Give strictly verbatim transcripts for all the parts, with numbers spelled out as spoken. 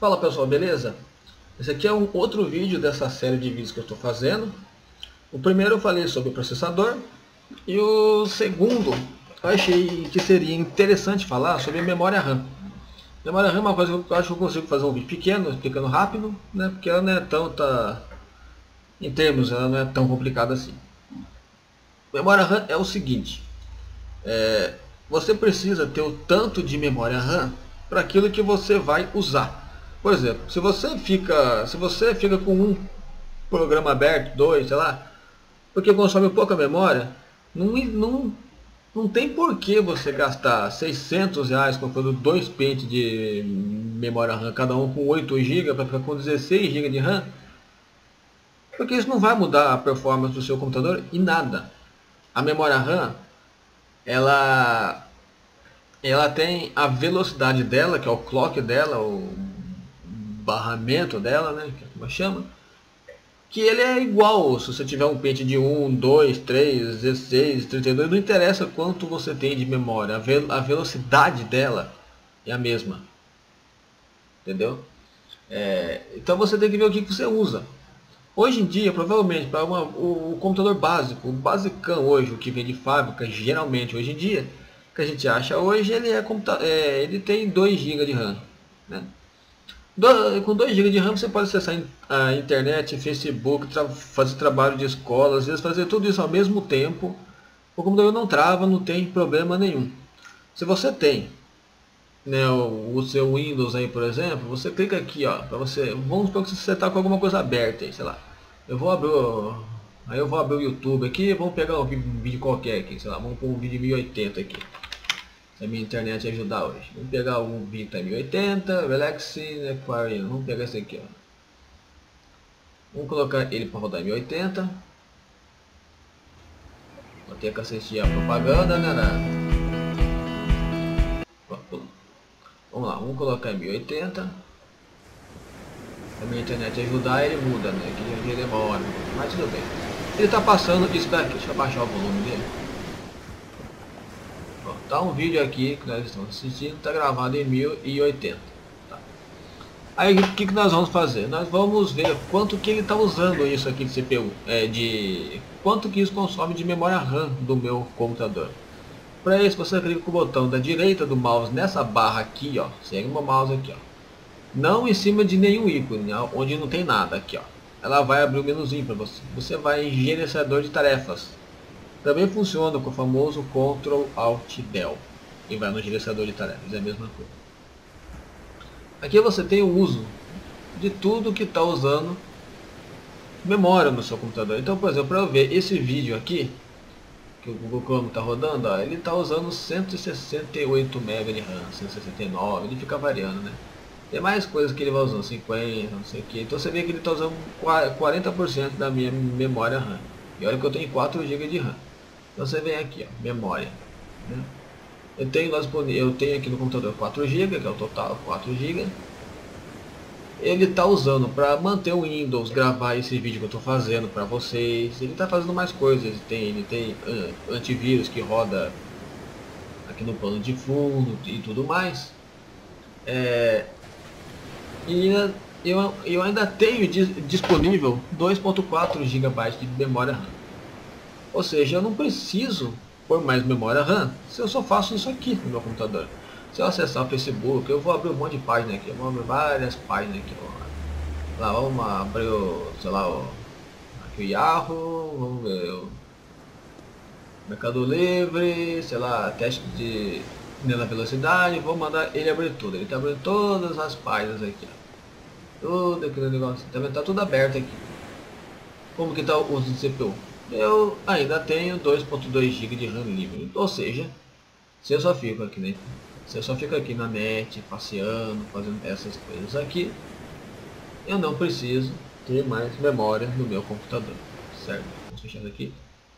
Fala pessoal, beleza? Esse aqui é um outro vídeo dessa série de vídeos que eu estou fazendo. O primeiro eu falei sobre o processador e o segundo eu achei que seria interessante falar sobre a memória RAM. Memória RAM é uma coisa que eu acho que eu consigo fazer um vídeo pequeno, explicando rápido, né? Porque ela não é tão, tá, em termos, ela não é tão complicada assim. Memória RAM é o seguinte, é, você precisa ter o tanto de memória RAM para aquilo que você vai usar. Por exemplo, se você fica, se você fica com um programa aberto, dois, sei lá, porque consome pouca memória, não, não, não tem por que você gastar seiscentos reais comprando dois pentes de memória RAM, cada um com oito gigas, para ficar com dezesseis gigas de RAM, porque isso não vai mudar a performance do seu computador em nada. A memória RAM, ela, ela tem a velocidade dela, que é o clock dela, o barramento dela, né, que é como chama, que ele é igual se você tiver um pente de um, dois, três, dezesseis, trinta e dois, não interessa quanto você tem de memória, a, ve a velocidade dela é a mesma, entendeu? É, então você tem que ver o que, que você usa. Hoje em dia, provavelmente, para o, o computador básico, o basicão hoje, o que vem de fábrica, geralmente hoje em dia, que a gente acha hoje, ele, é, é, ele tem dois gigas de RAM, né? Do, com dois gigas de RAM você pode acessar a internet, Facebook, tra fazer trabalho de escola, às vezes fazer tudo isso ao mesmo tempo. O computador não trava, não tem problema nenhum. Se você tem, né, o, o seu Windows aí, por exemplo, você clica aqui, ó, para você, vamos supor que você está com alguma coisa aberta aí, sei lá. Eu vou abrir o, aí eu vou abrir o YouTube aqui, vamos pegar um vídeo qualquer aqui, sei lá, vamos pôr um vídeo mil e oitenta aqui. Se a minha internet ajudar hoje. Vamos pegar um Vita mil e oitenta, Galaxy Aquarium. Vamos pegar esse aqui, ó. Vamos colocar ele para rodar em mil e oitenta. Vou ter que assistir a propaganda, né? Vamos lá, vamos colocar em mil e oitenta. Se a minha internet ajudar, ele muda, né? Que ele demora, mas tudo bem. Ele está passando isso daqui. Deixa eu baixar o volume dele. Tá um vídeo aqui que nós estamos assistindo, está gravado em mil e oitenta. Tá. Aí o que, que nós vamos fazer? Nós vamos ver quanto que ele está usando isso aqui de C P U, é, de quanto que isso consome de memória RAM do meu computador. Para isso você clica com o botão da direita do mouse nessa barra aqui, ó, segue o meu mouse aqui, ó, não em cima de nenhum ícone, ó, onde não tem nada aqui, ó. Ela vai abrir o menuzinho para você. Você vai em gerenciador de tarefas. Também funciona com o famoso control alt del e vai no gerenciador de tarefas, é a mesma coisa. Aqui você tem o uso de tudo que está usando memória no seu computador. Então, por exemplo, para eu ver esse vídeo aqui, que o Google Chrome está rodando, ó, ele está usando cento e sessenta e oito megabytes de RAM, cento e sessenta e nove, ele fica variando, né? Tem mais coisas que ele vai usando, cinquenta, não sei o que. Então você vê que ele está usando quarenta por cento da minha memória RAM. E olha que eu tenho quatro gigas de RAM. Então você vem aqui, ó, memória, né? eu, tenho eu tenho aqui no computador quatro gigas, que é o total, quatro gigas. Ele está usando para manter o Windows, gravar esse vídeo que eu estou fazendo para vocês. Ele está fazendo mais coisas, ele tem, ele tem uh, antivírus que roda aqui no plano de fundo e tudo mais. É, e eu, eu ainda tenho disponível dois ponto quatro gigabytes de memória RAM. Ou seja, eu não preciso pôr mais memória RAM se eu só faço isso aqui no meu computador. Se eu acessar o Facebook, eu vou abrir um monte de páginas aqui, eu vou abrir várias páginas aqui. Lá, vamos abrir o, sei lá, o, aqui o Yahoo, vamos ver o Mercado Livre, sei lá, teste de na velocidade, vou mandar ele abrir tudo. Ele está abrindo todas as páginas aqui, ó. Tudo aquele negócio, tá vendo? Tá tudo aberto aqui. Como que está o uso de C P U? Eu ainda tenho dois ponto dois gigas de RAM livre, ou seja, se eu só fico aqui, né? Se eu só fico aqui na net, passeando, fazendo essas coisas aqui, eu não preciso ter mais memória no meu computador, certo? Vamos fechar aqui.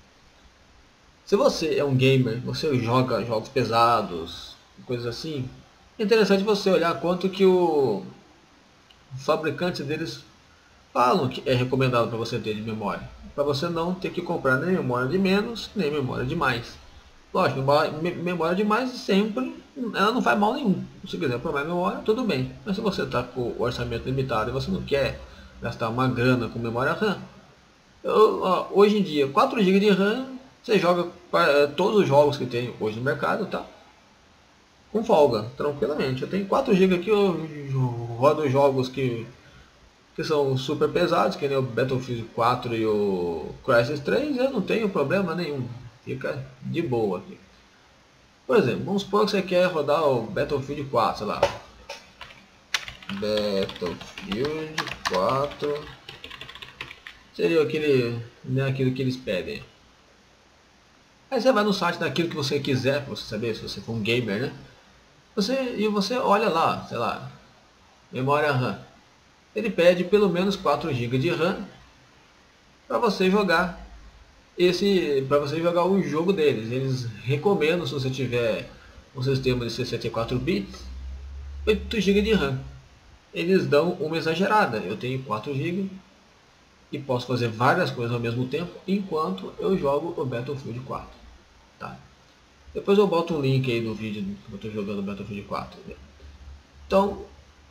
Se você é um gamer, você joga jogos pesados, coisas assim, é interessante você olhar quanto que o fabricante deles falam que é recomendado para você ter de memória, para você não ter que comprar nem memória de menos, nem memória de mais. Lógico, memória, me- memória demais sempre, ela não faz mal nenhum. Se quiser pôr mais memória, tudo bem. Mas se você está com o orçamento limitado e você não quer gastar uma grana com memória RAM, eu, ó, hoje em dia, quatro gigas de RAM, você joga eh, todos os jogos que tem hoje no mercado, tá? Com folga, tranquilamente. Eu tenho quatro gigas aqui, eu rodo jogos que, que são super pesados, que nem o Battlefield quatro e o Crysis três, eu não tenho problema nenhum. Fica de boa aqui. Por exemplo, vamos supor que você quer rodar o Battlefield quatro, sei lá. Battlefield quatro seria aquele, né, aquilo que eles pedem. Aí você vai no site daquilo que você quiser, para você saber se você for um gamer, né? Você, e você olha lá, sei lá, memória RAM. Ele pede pelo menos quatro gigas de RAM para você jogar esse, para você jogar o jogo deles. Eles recomendam, se você tiver um sistema de sessenta e quatro bits, oito gigas de RAM. Eles dão uma exagerada. Eu tenho quatro gigas e posso fazer várias coisas ao mesmo tempo enquanto eu jogo o Battlefield quatro. Tá? Depois eu boto um link aí do vídeo que eu estou jogando Battlefield quatro. Então,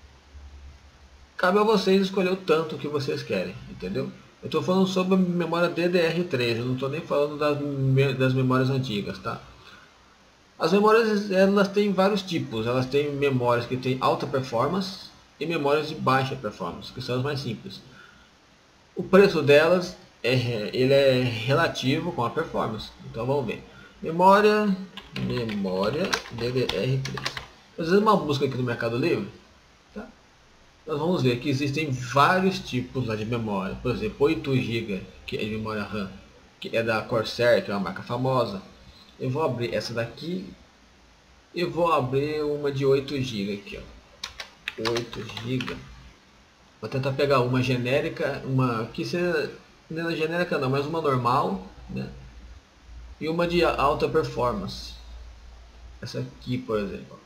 cabe a vocês escolher o tanto que vocês querem, entendeu? Eu estou falando sobre a memória D D R três, eu não estou nem falando das, das memórias antigas, tá? As memórias, elas têm vários tipos. Elas têm memórias que têm alta performance e memórias de baixa performance, que são as mais simples. O preço delas é, ele é relativo com a performance. Então vamos ver. Memória, memória D D R três. Fazendo uma busca aqui no Mercado Livre, tá? Nós vamos ver que existem vários tipos lá de memória. Por exemplo, oito gigas, que é de memória RAM, que é da Corsair, que é uma marca famosa. Eu vou abrir essa daqui e vou abrir uma de oito gigas aqui, ó. oito gigas. Vou tentar pegar uma genérica, uma que seja não é genérica não, mas uma normal, né? E uma de alta performance. Essa aqui, por exemplo.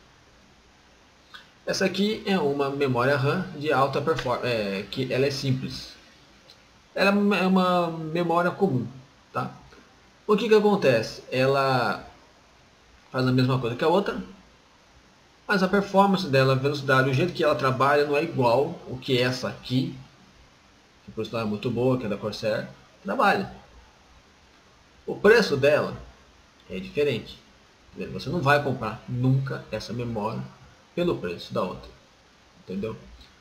Essa aqui é uma memória RAM de alta performance, é, que ela é simples. Ela é uma memória comum, tá? O que que acontece? Ela faz a mesma coisa que a outra, mas a performance dela, a velocidade, o jeito que ela trabalha não é igual o que essa aqui, que por sinal é muito boa, que é da Corsair, trabalha. O preço dela é diferente. Você não vai comprar nunca essa memória pelo preço da outra, entendeu?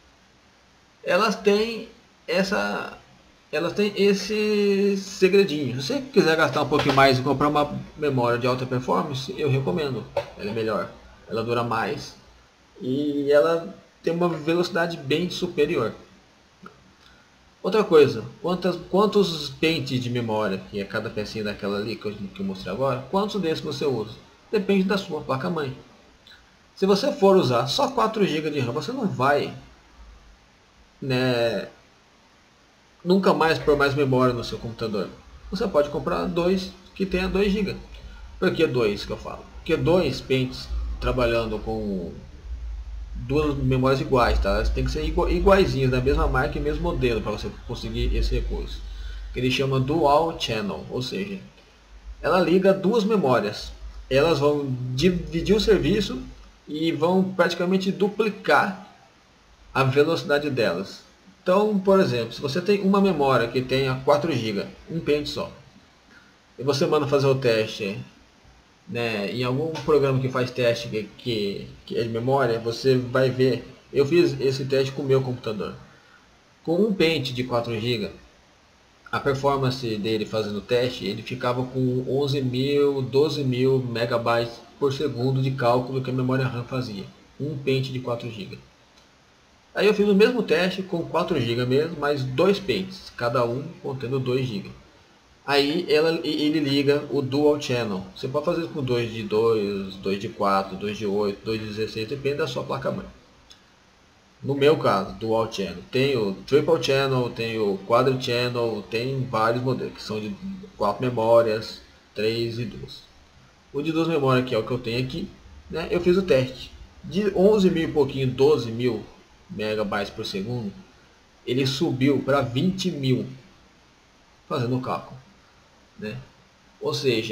Elas têm essa, elas têm esse segredinho. Se você quiser gastar um pouquinho mais e comprar uma memória de alta performance, eu recomendo. Ela é melhor, ela dura mais e ela tem uma velocidade bem superior. Outra coisa, quantas, quantos pentes de memória, que é cada pecinha daquela ali que eu, que eu mostrei agora, quantos desses você usa? Depende da sua placa-mãe. Se você for usar só quatro gigas de RAM, você não vai, né, nunca mais pôr mais memória no seu computador. Você pode comprar dois que tenha dois gigas. Por que dois que eu falo? Porque dois pentes trabalhando com duas memórias iguais, tá? Elas têm que ser iguaizinhas, da mesma marca e mesmo modelo para você conseguir esse recurso. Que ele chama Dual Channel, ou seja, ela liga duas memórias. Elas vão dividir o serviço e vão praticamente duplicar a velocidade delas. Então, por exemplo, se você tem uma memória que tenha quatro gigas, um pente só, e você manda fazer o teste, né, em algum programa que faz teste que, que, que é de memória, você vai ver. Eu fiz esse teste com o meu computador. Com um pente de quatro gigas, a performance dele fazendo o teste, ele ficava com onze mil, doze mil megabytes por segundo de cálculo que a memória RAM fazia. Um pente de quatro gigas. Aí eu fiz o mesmo teste com quatro gigas mesmo, mais dois pentes, cada um contendo dois gigas. Aí ela, ele liga o Dual Channel. Você pode fazer com dois de dois, dois de quatro, dois de oito, dois de dezesseis, depende da sua placa-mãe. No meu caso, Dual Channel, tem o Triple Channel, tem o Quadro Channel, tem vários modelos, que são de quatro memórias, três e duas. O de duas memórias, que é o que eu tenho aqui, né, eu fiz o teste. De onze mil e pouquinho, doze mil megabytes por segundo, ele subiu para vinte mil, fazendo o cálculo, né? Ou seja,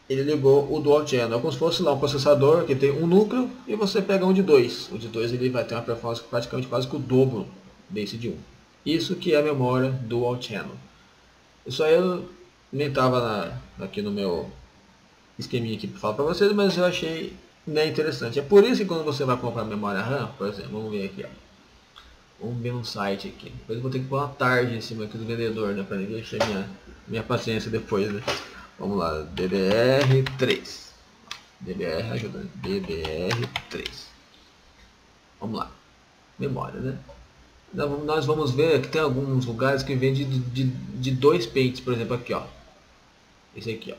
ele ligou o Dual Channel. É como se fosse lá um processador que tem um núcleo e você pega um de dois. O de dois ele vai ter uma performance praticamente quase que o dobro desse de um. Isso que é a memória Dual Channel. Isso aí eu nem estava aqui no meu esqueminha aqui para falar para vocês, mas eu achei né, interessante. É por isso que quando você vai comprar memória RAM, por exemplo, vamos ver aqui, ó. Vamos ver um site aqui. Depois eu vou ter que pôr uma tarde em cima aqui do vendedor, né, para ninguém encher minha, minha paciência depois, né. Vamos lá, D D R três. D D R ajuda, D D R três. Vamos lá, memória, né. Nós vamos ver que tem alguns lugares que vende de, de, de dois pentes, por exemplo, aqui, ó. Esse aqui, ó.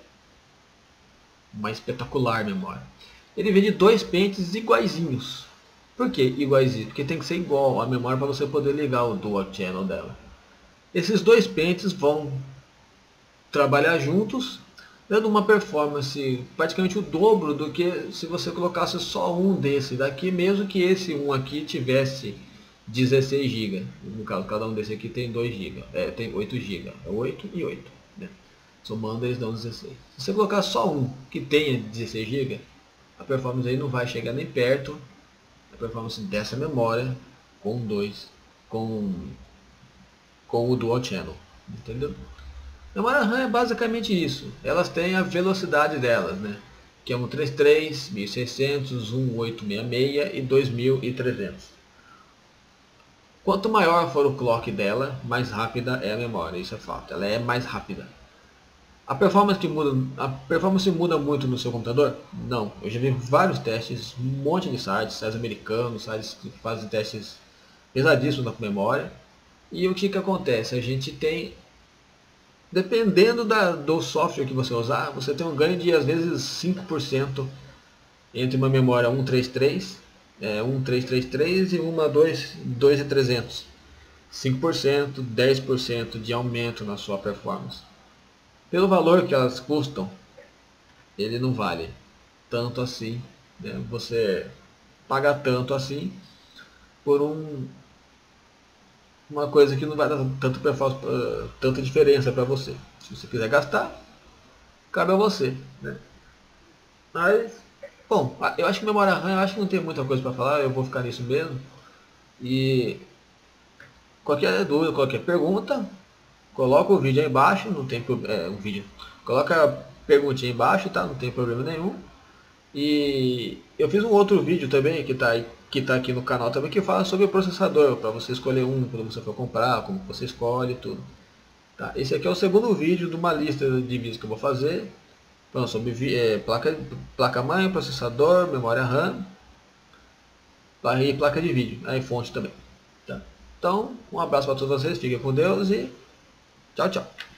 Uma espetacular memória. Ele vende dois pentes iguaizinhos. Por que iguaizinho? Porque tem que ser igual a memória para você poder ligar o Dual Channel dela. Esses dois pentes vão trabalhar juntos, dando uma performance praticamente o dobro do que se você colocasse só um desse daqui, mesmo que esse um aqui tivesse dezesseis gigas. No caso, cada um desse aqui tem dois gigas, é, tem oito gigas, é oito e oito, né? Somando eles dão dezesseis. Se você colocar só um que tenha dezesseis gigas, a performance aí não vai chegar nem perto da performance dessa memória com dois, com, com o Dual Channel, entendeu? A memória RAM é basicamente isso. Elas têm a velocidade delas, né? Que é um trinta e três, mil e seiscentos, um oito seis seis e dois mil e trezentos. Quanto maior for o clock dela, mais rápida é a memória, isso é fato. Ela é mais rápida. A performance, que muda, a performance muda muito no seu computador? Não. Eu já vi vários testes, um monte de sites, sites americanos, sites que fazem testes pesadíssimos na memória. E o que, que acontece? A gente tem, dependendo da, do software que você usar, você tem um ganho de às vezes cinco por cento entre uma memória cento e trinta e três, é, um três três três e uma dois mil e trezentos. cinco por cento, dez por cento de aumento na sua performance. Pelo valor que elas custam, ele não vale tanto assim, né? Você paga tanto assim por um, uma coisa que não vai dar tanto performance, tanta diferença para você. Se você quiser gastar, cabe a você, né? Mas, bom, eu acho que memória RAM, eu acho que não tem muita coisa para falar, eu vou ficar nisso mesmo. E qualquer dúvida, qualquer pergunta, coloca o vídeo aí embaixo, não tem é, um vídeo. Coloca a perguntinha aí embaixo, tá? Não tem problema nenhum. E eu fiz um outro vídeo também que tá aí, que tá aqui no canal também, que fala sobre o processador, para você escolher um quando você for comprar, como você escolhe tudo. Tá? Esse aqui é o segundo vídeo de uma lista de vídeos que eu vou fazer. Então, sobre é, placa, placa mãe, processador, memória RAM e placa de vídeo, aí fonte também. Tá? Então, um abraço para todos vocês, fiquem com Deus e tchau, tchau.